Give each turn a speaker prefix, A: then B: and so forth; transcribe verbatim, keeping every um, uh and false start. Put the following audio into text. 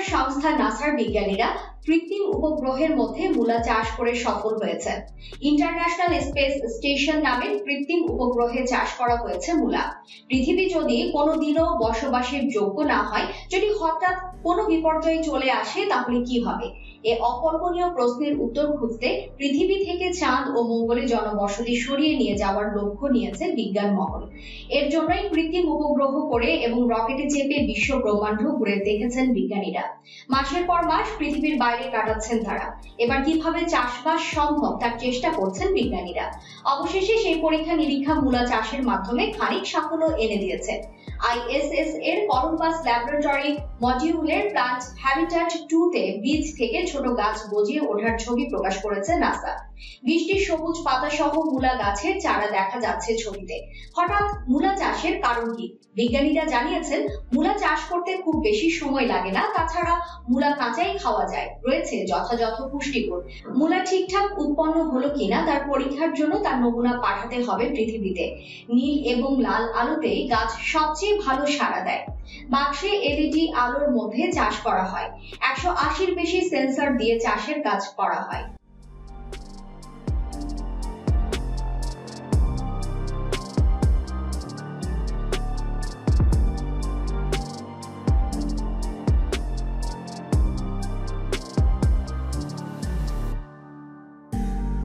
A: সংস্থা নাসার বিজ্ঞানীরা কৃত্রিম উপগ্রহের মধ্যে মূলা চাষ করে সফল হয়েছে। ইন্টারন্যাশনাল স্পেস স্টেশন নামের কৃত্রিম উপগ্রহে চাষ করা হয়েছে মূলা। পৃথিবী যদি কোনোদিনও বসবাসের যোগ্য না হয়, যদি হঠাৎ কোনো বিপর্যয় চলে আসে, তাহলে কি হবে? এ অকল্পনীয় প্রশ্নের উত্তর খুঁজতে পৃথিবী থেকে চাঁদ ও মঙ্গলে জনবসতি সরিয়ে নিয়ে যাওয়ার লক্ষ্য নিয়েছে বিজ্ঞান মহল। এর জন্যই কৃত্রিম উপগ্রহ করে এবং রকেটে চেপে বিশ্ব ব্রহ্মাণ্ড ঘুরে দেখেছেন বিজ্ঞানীরা। মাসের পর মাস পৃথিবীর বাইরে কাটাচ্ছেন তারা। এবার কিভাবে চাষবাস সম্ভব তার চেষ্টা করছেন বিজ্ঞানীরা। অবশেষে সেই পরীক্ষা নিরীক্ষা মূলা চাষের মাধ্যমে খানিক সাফল্য এনে দিয়েছে। আইএসএস এর কলম্বাস ল্যাবরেটরি মডিউলের প্লান্ট হ্যাবিটাট টু তে বীজ থেকে ছোট গাছ গজিয়ে ওঠার ছবি প্রকাশ করেছে নাসা। বৃষ্টির সবুজ পাতা সহ মূলা গাছের চারা দেখা যাচ্ছে ছবিতে। হঠাৎ মূলা চাষের কারণ কি? বিজ্ঞানীরা জানিয়েছেন, মূলা চাষ করতে খুব বেশি সময় লাগে না, তাছাড়া মূলা কাঁচাই খাওয়া যায়, রয়েছে যথাযথ পুষ্টিগুণ। মূলা ঠিকঠাক উৎপন্ন হলো কিনা তার পরীক্ষার জন্য তার নমুনা পাঠাতে হবে পৃথিবীতে। নীল এবং লাল আলোতেই গাছ সবচেয়ে ভালো সাড়া দেয়। বাক্সে এলইডি আলোর মধ্যে চাষ করা হয়। একশো আশির বেশি সেন্সর দিয়ে চাষের কাজ করা হয়।